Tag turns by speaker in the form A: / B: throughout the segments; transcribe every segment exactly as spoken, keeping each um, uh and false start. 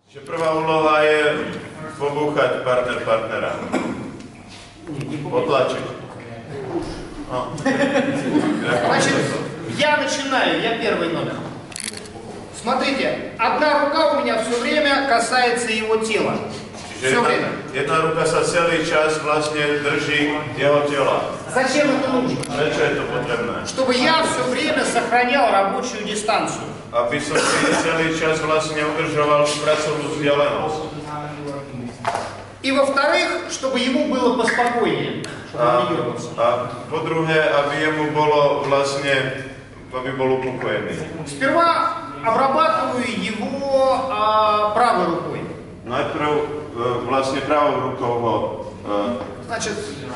A: Že prvá úloha je pobúchať partner partnera. Potlačiť. No.
B: Значит, я начинаю, я первый номер. Смотрите, одна рука у меня все время касается его тела. Все
A: Jedna,
B: время.
A: jedna ruka sa celý čas vlastne drží jeho tela.
B: Зачем это нужно?
A: Prečo je to potrebné?
B: Чтобы я все время сохранял рабочую дистанцию.
A: Aby som si celý čas vlastne udržoval pracovnú vzdialenosť.
B: И во-вторых, чтобы ему было поспокойнее, чтобы он не дергался.
A: A po druhé, aby jemu bolo vlastne, aby bol upokojený.
B: Сперва обрабатываю его а, правой рукой.
A: Najprv e, vlastne pravou rukou ho e,
B: Значит,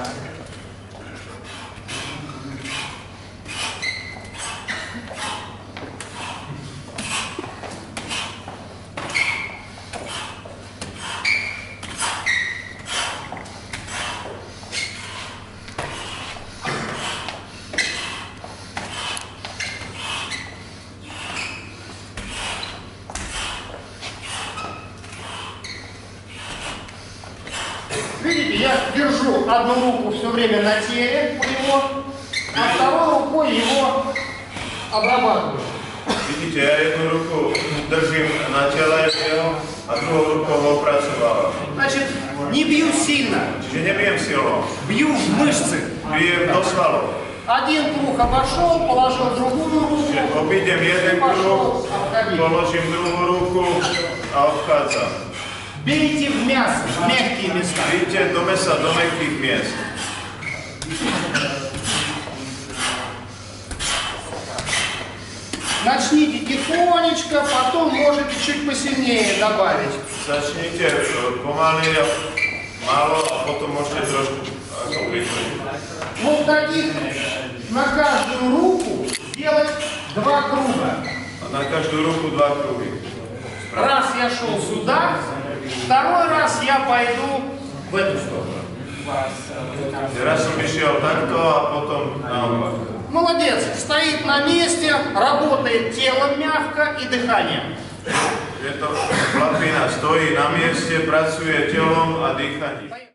B: видите, я держу одну руку все время на теле у него, а второй рукой его обрабатываю.
A: Vidíte, ja jednu ruku držím na tele jeho a druhou rukou ho opracovávam.
B: Значит, не бью сильно,
A: Čiže nebijem silou,
B: бью в мышцы.
A: bijem do svalov.
B: Один круг обошел, положил другую руку,
A: Čiže obídem jeden kruh,
B: пошел, обходил.
A: položím druhú ruku a obchádzam.
B: Бейте в мясо, в мягкие места.
A: Vidíte do mesa, do mäkkých miest.
B: Начните тихонечко, потом можете чуть посильнее добавить.
A: Začnite e, pomaly a málo a potom môžete trošku ako prikliť.
B: Вот таких на каждую руку делать два круга.
A: A na každú ruku dva kruhy.
B: Раз я шел сюда, второй раз я пойду в эту сторону.
A: Raz som išiel takto a potom naopak.
B: Молодец, стоит на месте, работает телом мягко и дыханием.
A: Je to chlapina, stojí na mieste, pracuje telom a dýchaním.